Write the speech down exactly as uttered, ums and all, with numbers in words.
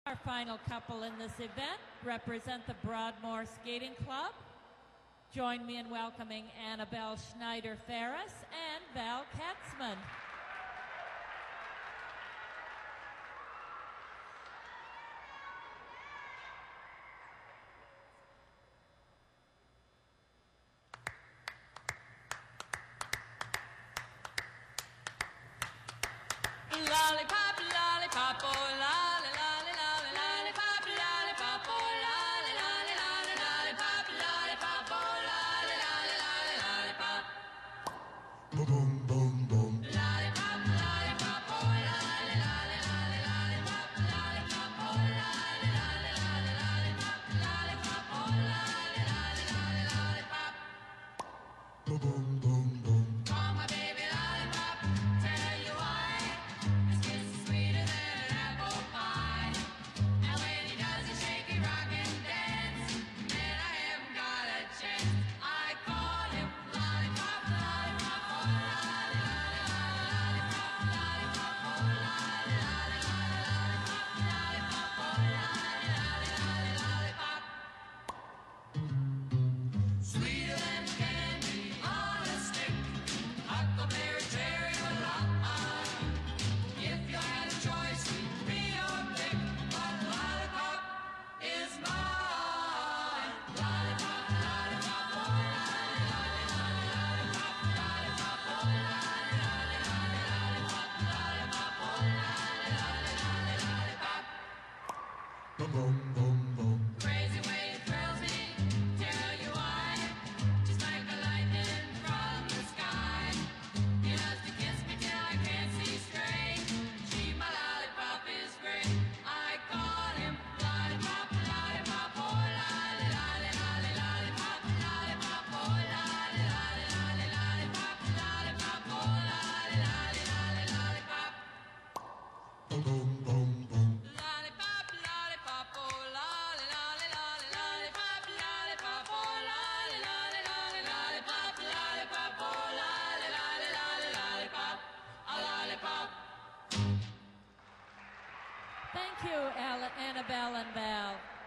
Our final couple in this event represent the Broadmoor Skating Club. Join me in welcoming Annabelle Schneider-Ferris and Val Katzman. Lollipop, lollipop, oh lolly, lolly, lolly, lollipop, lollipop, oh lolly, lolly, lolly, lollipop, lollipop, oh lolly, lolly, lolly, lollipop. Boom, boom, boom. Lollipop, lollipop, oh lolly, lolly, lolly, lollipop, lollipop, oh lolly, lolly, lolly, lollipop, lollipop, oh lolly, lolly, lolly, lollipop. Boom, boom, boom. Call my baby lollipop, tell you why. Boom, boom, boom. Crazy way it thrills me, tell you why. Just like a lightning from the sky. He loves to kiss me till I can't see straight. She, my lollipop, is great. I call him lollipop, lollipop, oh lolly, lolly, lolly, lollipop, lollipop, oh lolly, lolly, lolly, lollipop, lollipop, oh lolly, lolly, lolly, lollipop. Boom, boom, boom, boom. Lollipop, lollipop, oh lolly, lolly, lolly, lollipop, lollipop, oh lolly, lolly, lolly, lollipop, lollipop, oh lolly, lolly, lolly, lollipop, a lollipop. Thank you, Annabelle and Val.